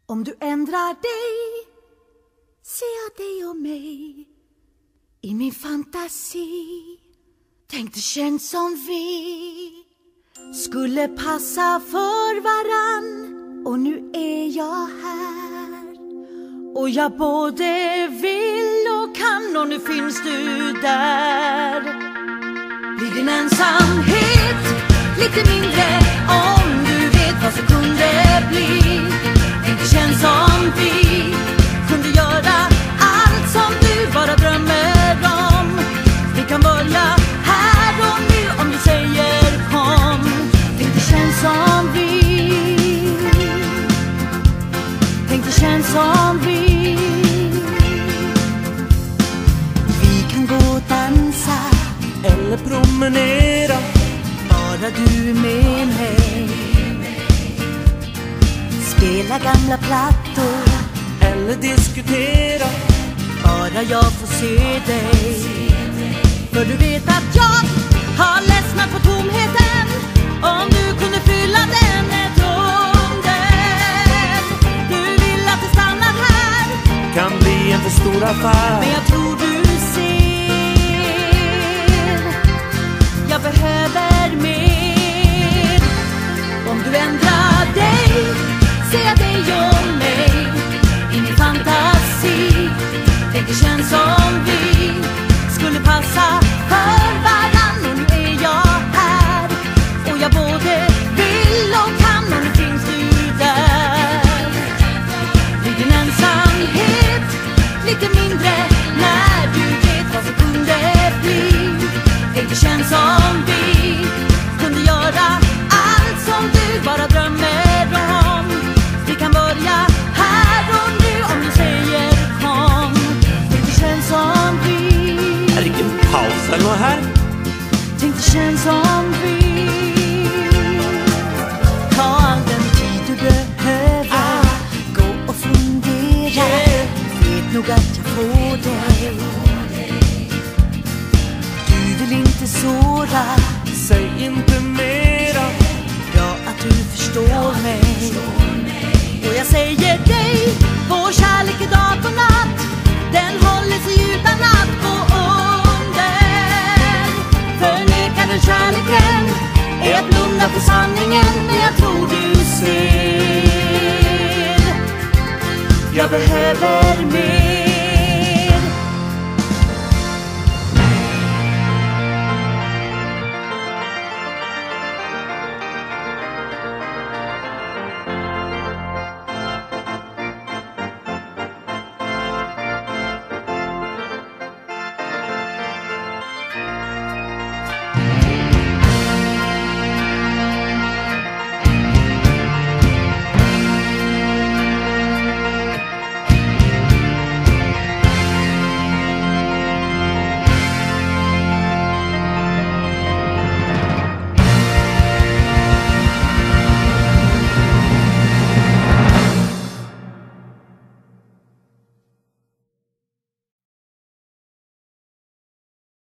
Om du ändrar dig ser jag dig och mig i min fantasi. Tänk det känns som vi skulle passa för varann. Och nu är jag här och jag både vill och kan. Och nu finns du där. Blir din ensamhet lite mindre om du vet vad som kunde bli. Tänk det känns som vi kunde göra allt som du bara drömmer om. Vi kan börja här och nu om du säger kom. Tänk det känns som vi. Tänk det känns som vi. Vi kan gå och dansa eller promenera, bara du är med mig. Spela gamla plattor eller diskutera, bara jag får se dig. För du vet att jag har ledsnat på tomheten. Om du kunde fylla den med stunden. Du vill att det stannar här, kan bli en för stor affär. men jag tror du ser jag behöver mer. Om du ändrar dig ser jag dig och mig i min fantasi. Tänk det känns som vi skulle passa för varann. Och nu är jag här och jag både vill och kan. Och nu finns du där. Blir din ensamhet lite mindre när du vet vad som kunde bli. Tänk det känns som vi kunde göra allt som du bara drömmer om. Vi kan börja här och nu om du säger kom. Tänk det känns som vi. Är det ingen paus eller något här? Tänk det känns som vi. Ta all den tid du behöver. Gå och fundera. Vet nog att jag får dig. Du vill inte såra. Säg inte mera. Bra att du förstår mig. Och jag säger dig, vår kärlek är dag och natt. Den håller sig utan att gå under. Förnekar den kärleken är att blunda för sanningen. Men jag tror du ser jag behöver mer.